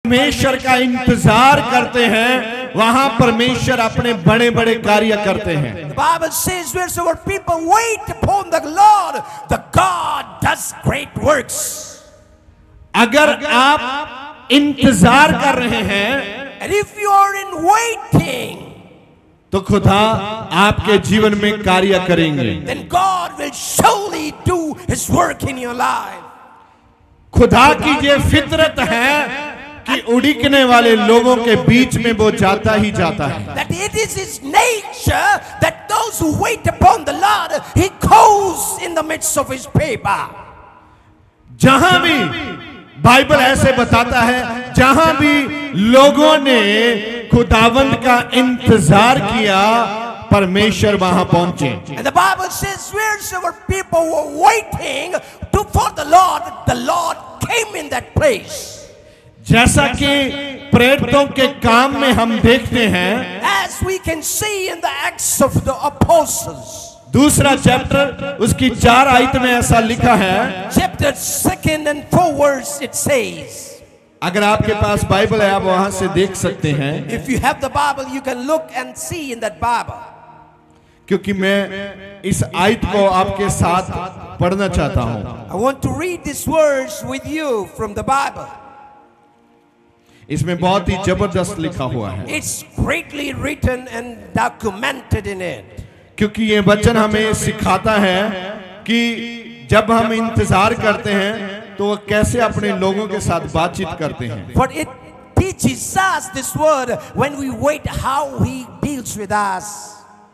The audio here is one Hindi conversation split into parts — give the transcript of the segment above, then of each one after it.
परमेश्वर का इंतजार करते हैं, वहां परमेश्वर अपने बड़े बड़े कार्य करते हैं। The Bible says wheresoever people wait upon the Lord, the God does great works. अगर आप इंतजार कर रहे हैं, And if you are in waiting, तो खुदा आपके जीवन में कार्य करेंगे। then God will surely do His work in your life. खुदा की ये फितरत है कि उड़ीकने वाले लोगों के बीच में वो जाता ही जाता है। That it is His nature that those who wait upon the Lord, He goes in the midst of His people. जहां भी बाइबल ऐसे बताता है, जहां भी लोगों ने खुदावंद का इंतजार किया, परमेश्वर वहां पहुंचे। And the Bible says wheresoever people were waiting for the Lord came in that place. जैसा कि प्रेरितों के काम में हम देखते हैं, As we can see in the Acts of the Apostles. दूसरा चैप्टर उसकी 4 आयत में ऐसा लिखा है। Chapter 2 and 4 verse it says. अगर आपके पास बाइबल है, आप वहां से देख सकते हैं। If you have the Bible, you can look and see in that Bible. क्योंकि मैं इस आयत को आपके साथ पढ़ना चाहता हूं। I want to read this verse with you from the Bible. इसमें बहुत ही जबरदस्त लिखा हुआ है। It's greatly written and documented in it. क्योंकि ये वचन हमें सिखाता है कि जब हम इंतजार करते हैं तो वो कैसे अपने लोगों के साथ बातचीत करते हैं। For it teaches us this word when we wait how He deals with us.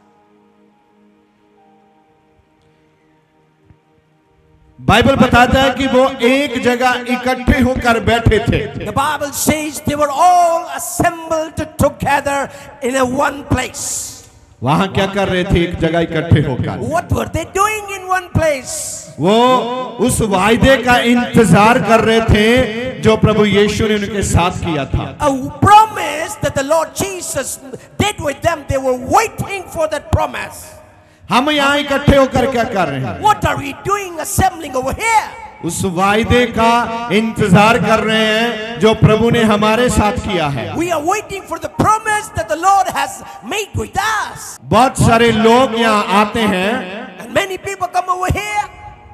Bible बताता है कि वो एक जगह इकट्ठे होकर बैठे थे। The Bible says they were all assembled together in a one place. वहां क्या कर रहे थे एक जगह इकट्ठे होकर? What were they doing in one place? वो उस वायदे का इंतजार कर रहे थे जो प्रभु यीशु ने उनके साथ किया था। A promise that the Lord Jesus did with them. They were waiting for that promise. हम यहाँ इकट्ठे होकर क्या कर रहे हैं? What are we doing assembling over here? उस वायदे का इंतजार कर रहे हैं जो प्रभु ने हमारे साथ किया है। We are waiting for the promise that the Lord has made with us. बहुत सारे लोग यहाँ आते हैं, And many people come over here.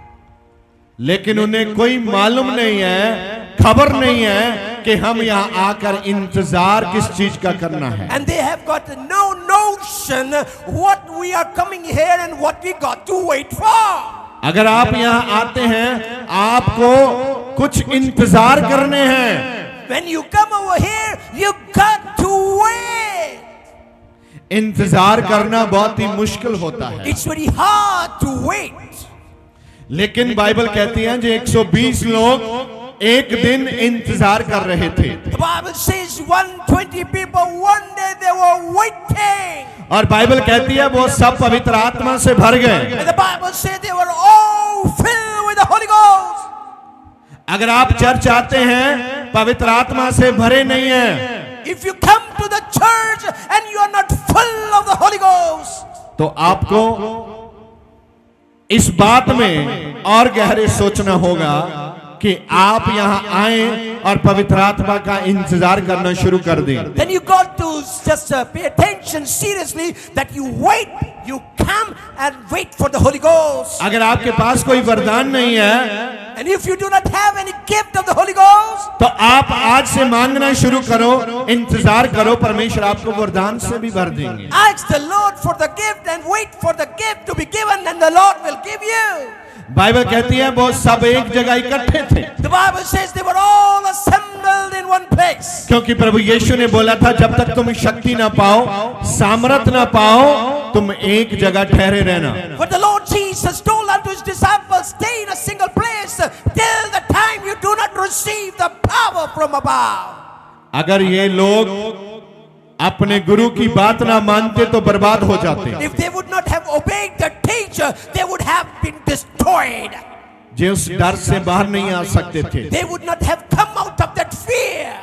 लेकिन उन्हें कोई मालूम नहीं है, खबर नहीं है कि हम यहाँ आकर इंतजार किस चीज का करना है। And they have got no notion what we are coming here and what we got to wait for. अगर आप यहाँ आते हैं, आपको कुछ इंतजार करने हैं। When you come over here, you got to wait. इंतजार करना बहुत ही मुश्किल होता है। It's very hard to wait. लेकिन बाइबल कहती है जो 120 लोग एक दिन इंतजार कर रहे थे। The Bible says 120 people one day they were waiting. और बाइबल कहती है वो सब पवित्र आत्मा से भर गए। And the Bible says they were all filled with the Holy Ghost. अगर आप चर्च आते हैं, पवित्र आत्मा से भरे नहीं हैं, If you come to the church and you are not full of the Holy Ghost, तो आपको इस बात में और गहरे सोचना होगा कि आप यहाँ आए और पवित्र आत्मा का इंतजार करना शुरू कर दें। then you got to just pay attention seriously that you wait, you come and wait for the Holy Ghost. अगर आपके पास कोई वरदान नहीं है, And if you do not have any gift of the Holy Ghost, तो आप आज से मांगना शुरू करो, इंतजार करो, परमेश्वर आपको वरदान से भी भर देंगे। ask the Lord for the gift and wait for the gift to be given, and the Lord will give you. Bible कहती है वो सब एक जगह इकट्ठे थे। The Bible says they were all assembled in one place. क्योंकि प्रभु यीशु ने बोला था जब तक तुम शक्ति ना पाओ, सामर्थ ना पाओ, तुम एक जगह ठहरे रहना। For the Lord Jesus told unto His disciples, stay in a single place till the time you do not receive the power from above. अगर ये लोग अपने गुरु की बात ना मानते तो बर्बाद हो जाते। If they would not have obeyed the teacher, they would have been destroyed. जे उस डर से बाहर नहीं आ सकते थे, They would not have come out of that fear.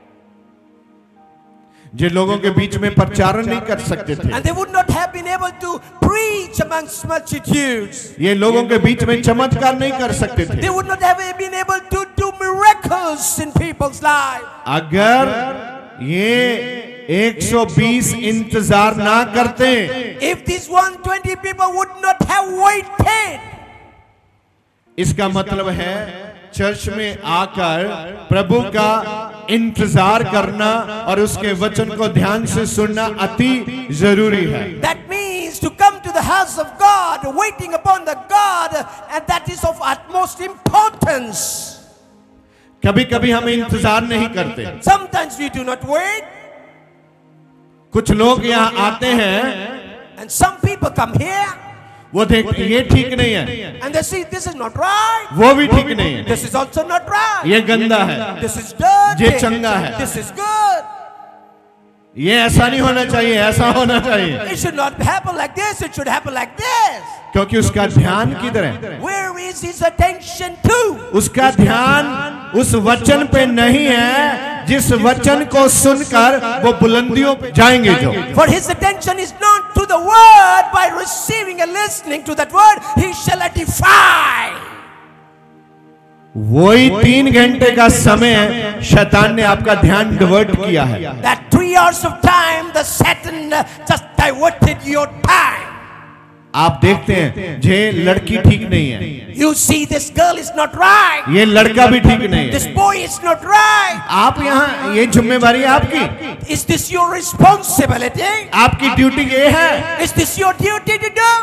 जे लोगों के बीच में प्रचारण नहीं कर सकते थे, And they would not have been able to preach amongst multitudes. ये लोगों के बीच में चमत्कार नहीं कर सकते थे, They would not have been able to do miracles miracles in people's life. अगर ये 120 इंतजार ना करते, If these 120 people would not have waited, इसका मतलब है चर्च में आकर प्रभु का इंतजार करना और उसके वचन को ध्यान से सुनना अति जरूरी है। that means to come to the house of God, waiting upon the God, and that is of utmost importance. कभी कभी हम इंतजार नहीं करते। Sometimes we do not wait, कुछ लोग यहाँ आते हैं, and some people come here वो देखते ये ठीक नहीं है, and they see this is not right, वो भी ठीक नहीं है, this is also not right, ये गंदा है, this is dirty, ये चंगा है, this is good. ये ऐसा नहीं होना चाहिए, ऐसा होना चाहिए। It should not happen like this, it should happen like this. क्योंकि उसका ध्यान किधर है? Where is his attention to? उसका ध्यान उस वचन पे नहीं है जिस वचन को सुनकर वो बुलंदियों पे जाएंगे जो। For his attention is not to the word. By receiving and listening to that word, he shall edify. वही 3 घंटे का समय शैतान ने आपका ध्यान डिवर्ट किया है। That 3 hours of time, the Satan just diverted your time. आप देखते हैं ये लड़की ठीक नहीं है, You see, this girl is not right. ये लड़का भी ठीक नहीं This है। boy is not right. आप यहाँ ये जिम्मेवारी आपकी, Is this your responsibility? आपकी ड्यूटी ये है। Is this your duty to do?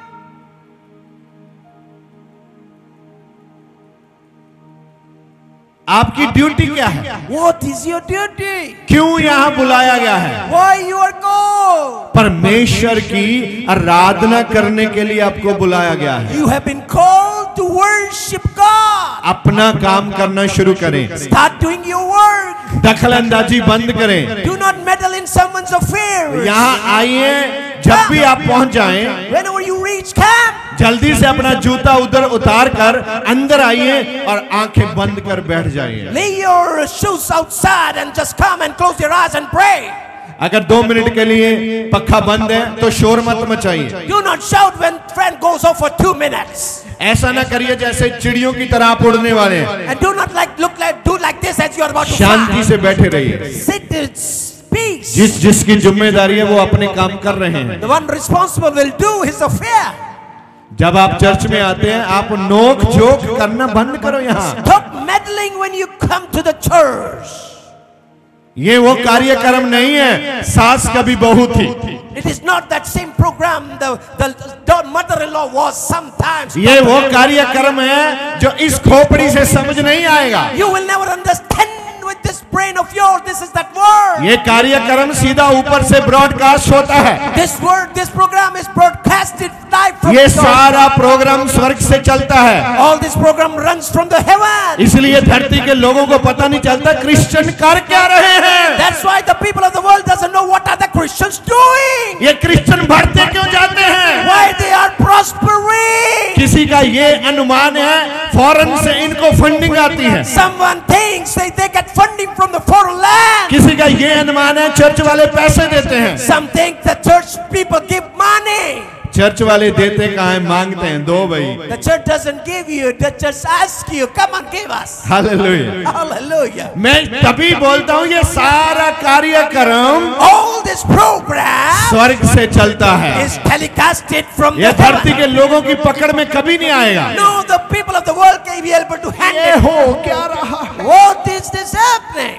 आपकी ड्यूटी क्या है? What is your duty? क्यों यहाँ बुलाया गया है? Why you are called? परमेश्वर की आराधना करने के लिए आपको बुलाया गया है। You have been called to worship God. अपना काम करना शुरू करें, Start doing your work. दखल अंदाजी बंद करें। Do not meddle in someone's affairs. यहाँ आइए, जब भी आप पहुंच जाएं, Whenever you reach camp, जल्दी से अपना जूता उधर उतार कर अंदर आइए और आंखें बंद कर बैठ जाइए। lay your shoes outside and just come and close your eyes and pray. अगर 2 मिनट के लिए पक्का बंद है तो शोर मत मचाइए। Do not shout when friend goes off for 2 minutes. ऐसा ना करिए जैसे चिड़ियों की तरह आप उड़ने वाले हैं। And do not do like this as you are about to Shanti fly. से बैठे रहिए। Sit in peace. जिसकी जिम्मेदारी है वो अपने काम कर रहे हैं। The one responsible will do his affair. जब आप चर्च में आते हैं आप नोक जोक करना बंद करो। यहाँ Stop meddling when you come to the church. ये वो कार्यक्रम नहीं है सास कभी बहू थी। It is not that same program the mother-in-law was sometimes. ये वो कार्यक्रम है जो इस खोपड़ी से समझ नहीं आएगा। You will never understand with this brain of yours. This is that word. ये कार्यक्रम सीधा ऊपर से ब्रॉडकास्ट होता है। This program is broadcasted live from ये God. सारा प्रोग्राम स्वर्ग से चलता है। All this program runs from the heaven. इसलिए धरती के लोगों को पता नहीं चलता क्रिश्चियन कर क्या रहे हैं। That's why the people of the world doesn't know what are the Christians doing. ये क्रिश्चियन बढ़ते क्यों जाते हैं? Why they are prospering. किसी का ये अनुमान है फॉरेन से इनको फंडिंग आती है। Someone thinks they get funding from the foreign land. किसी का ये अनुमान है चर्च वाले पैसे देते हैं। Some think the church people give money. Church वाले देते कहाँ हैं? मांगते हैं। दो भाई। The church doesn't give you, the church asks you, come and give us. Hallelujah. Hallelujah. मैं तभी बोलता हूँ ये सारा कार्यक्रम All this program स्वर्ग से चलता है। is telecasted from ये the धरती heaven. के लोगों की पकड़ में कभी नहीं आएगा। No, the people of the world can be able to ये handle. हो क्या रहा है? What is this happening?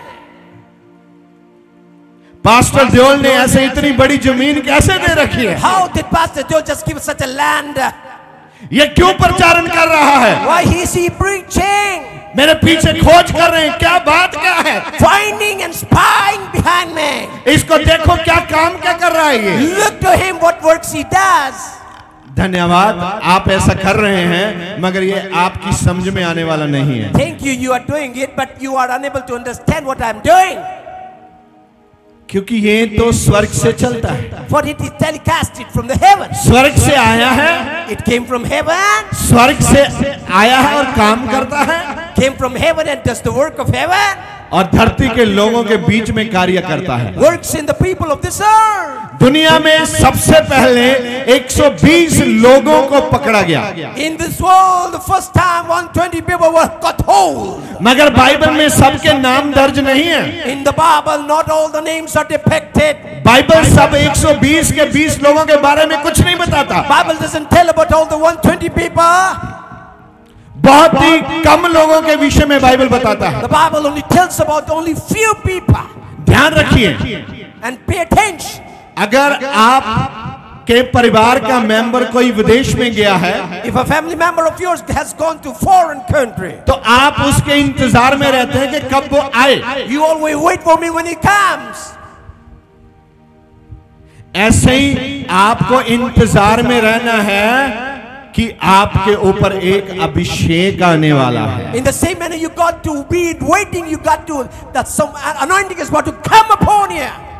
Pastor Deol ने ऐसे इतनी बड़ी जमीन कैसे दे रखी है? How did Pastor Joe just give such a land? ये क्यों प्रचारण कर रहा है? Why is he preaching? मेरे पीछे खोज कर रहे हैं, क्या बात क्या है? Finding and spying behind me. इसको देखो क्या काम क्या कर रहा है ये। Look to him what works he does. धन्यवाद, आप ऐसा कर रहे हैं मगर ये आपकी समझ में आने वाला नहीं है। Thank you, you are doing it, but you are unable to understand what I am doing. क्योंकि ये तो स्वर्ग से चलता है। For it is telecasted from the heaven. स्वर्ग से आया है, It came from heaven. स्वर्ग से आया है और काम करता है Came from heaven and does the work of heaven. और धरती के लोगों के बीच में कार्य करता है। Works in the people of this earth. दुनिया में सबसे पहले 120 लोगों को पकड़ा गया। In this world, the first time 120 people were got hold. मगर बाइबल में सबके नाम दर्ज नहीं है। In the Bible, not all the names are depicted. Bible सब 120 के 20 लोगों के बारे में कुछ नहीं बताता। Bible doesn't tell about all the 120 people. बहुत ही कम लोगों के विषय में बाइबल बताता है। The Bible only tells about only few people. ध्यान रखिए, And pay attention. अगर आप के परिवार का मेंबर कोई विदेश में गया है, If a family member of yours has gone to foreign country, तो आप उसके इंतजार में रहते हैं कि कब वो आए। you always wait for me when he comes. ऐसे ही आपको इंतजार में रहना है कि आपके ऊपर एक अभिषेक आने वाला है। In the same manner, you got to be waiting. You got to that some anointing is about to come upon you.